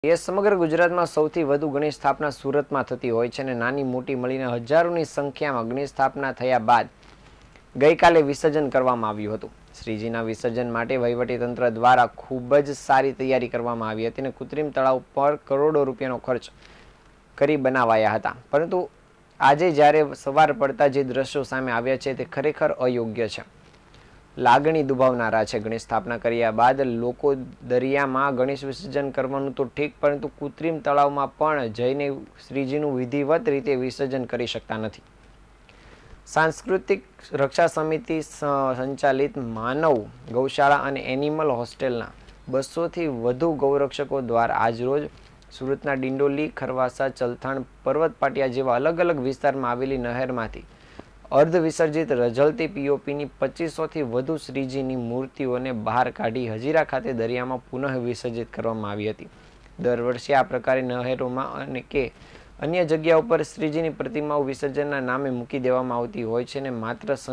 એ સમગ્ર ગુજરાતમાં સૌથી વધુ ગણેશ સ્થાપના સુરતમાં થતી હોય છે અને નાની મોટી મળીને હજારોની સંખ્યામાં ગણેશ સ્થાપના થયા બાદ ગઈકાલે વિસર્જન કરવામાં આવ્યું હતું। શ્રીજીના વિસર્જન માટે વહીવટીતંત્ર દ્વારા ખૂબ જ સારી તૈયારી કરવામાં આવી હતી અને કૃત્રિમ તળાવ પર કરોડો રૂપિયાનો ખર્ચ કરી બનાવાયા હતા, પરંતુ આજે જ્યારે સવાર પડતા જે દ્રશ્યો સામે આવ્યા છે તે ખરેખર અયોગ્ય છે, લાગણી દુભાવનારા છે। ગણેશ સ્થાપના કર્યા બાદ લોકો દરિયામાં ગણેશ વિસર્જન કરવાનું તો ઠીક, પરંતુ કૃત્રિમ તળાવમાં પણ જઈને શ્રીજીનું વિધિવત રીતે વિસર્જન કરી શકતા નથી। સાંસ્કૃતિક રક્ષા સમિતિ સંચાલિત માનવ ગૌશાળા અને એનિમલ હોસ્ટેલના 200થી વધુ ગૌરક્ષકો દ્વારા આજરોજ સુરતના ડિંડોલી, ખરવાસા, ચલથાણ, પર્વત પાટિયા જેવા અલગ અલગ વિસ્તારમાં આવેલી નહેરમાંથી અર્ધ વિસર્જિત રઝળતી પીઓપીની 2500થી વધુ શ્રીજીની મૂર્તિઓને બહાર કાઢી હજીરા ખાતે દરિયામાં પુનઃ વિસર્જિત કરવામાં આવી હતી। દર વર્ષે આ પ્રકારે નહેરોમાં અને કે અન્ય જગ્યાઓ પર શ્રીજીની પ્રતિમાઓ વિસર્જનના નામે મૂકી દેવામાં આવતી હોય છે અને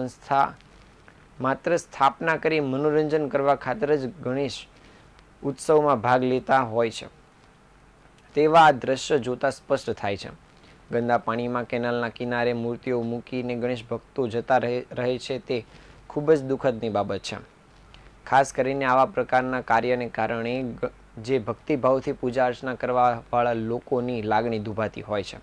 માત્ર સ્થાપના કરી મનોરંજન કરવા ખાતર જ ગણેશ ઉત્સવમાં ભાગ લેતા હોય છે તેવા આ દ્રશ્ય જોતા સ્પષ્ટ થાય છે। ગંદા પાણીમાં કેનાલના કિનારે મૂર્તિઓ મૂકીને ગણેશ ભક્તો જતા રહે છે તે ખૂબ જ દુઃખદની બાબત છે। ખાસ કરીને આવા પ્રકારના કાર્યને કારણે જે ભક્તિભાવથી પૂજા અર્ચના કરવાવાળા લોકોની લાગણી દુભાતી હોય છે।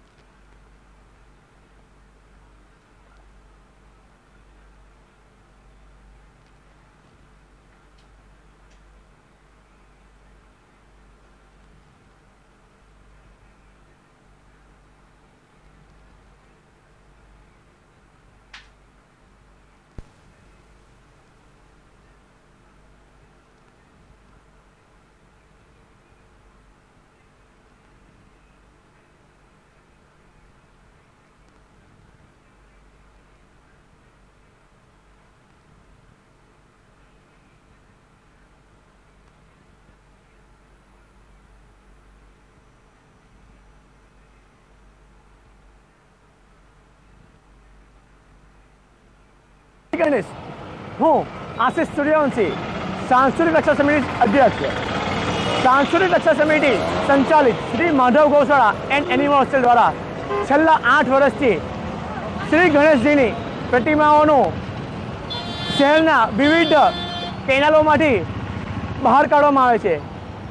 गणेश हूँ आशीष सूर्यवंशी, सांस्कृतिक रक्षा समिति अध्यक्ष, सांस्कृतिक रक्षा समिति संचालित श्री माधव गौशाला एंड एनिमल होस्टेल द्वारा छेल्ला 8 वर्षथी श्री गणेशजीनी प्रतिमाओं शहरना विविध केनालोमांथी बहार काढवामां आवे छे।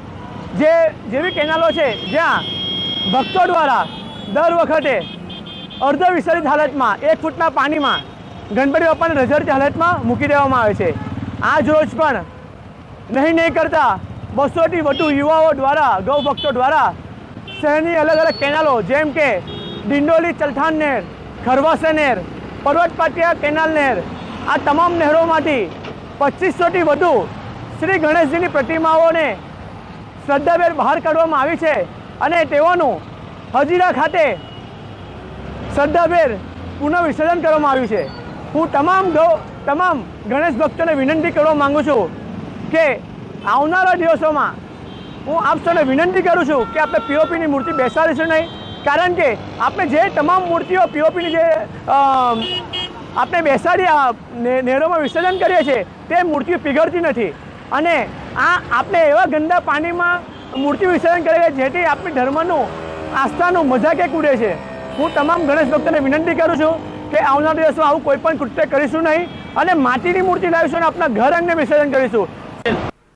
जेवी केनालो छे ज्यां भक्तों द्वारा दर वखते अर्ध विसर्जित हालत में 1 फूटना पानी में गणपति बाप्पा ने रझळती हालत में मूकी देवामां आवे छे। आज रोज पण नहीं करता 200થી વધુ युवाओं द्वारा गौ भक्तों द्वारा शहरनी अलग अलग केनालो जेम के डिंडोली, चलथाण नहर, खरवासा नहर, पर्वत पाटिया केनाल नहर आ तमाम नहरोमांथी 2500થી વધુ श्री गणेशजीनी प्रतिमाओने श्रद्धाभेर बहार काढवामां आवी छे अने तेओनुं हजीरा खाते श्रद्धाभेर पुनः विसर्जन करवामां आव्युं छे। हूँ तमाम गणेश भक्तों ने विनंती करवा मांगू छूँ कि आवनारा दिवसों में हूँ आप सबने विनंती करूँ छूँ कि आपणे पीओपी मूर्ति बेसाड़ीशुं नहीं, कारण के आपणे जे तमाम मूर्तिओ पीओपी जे आपणे बेसाड़ी नहरों में विसर्जन करीए छीए ते मूर्तिओ पीगळती नथी अने आपणे एवा गंदा पानी में मूर्ति विसर्जन करीए जेथी आपणी धर्मनुं आस्थानुं मजाक एक उड़े छे। हूँ तमाम गणेश भक्तों ने विनंती करूँ छूँ कि आवनार दिवसों आવું કોઈ પણ કૃત્ય કરીશું નહીં અને માટીની મૂર્તિ લાવીશું અને આપણા ઘર અંગને વિસર્જન કરીશું।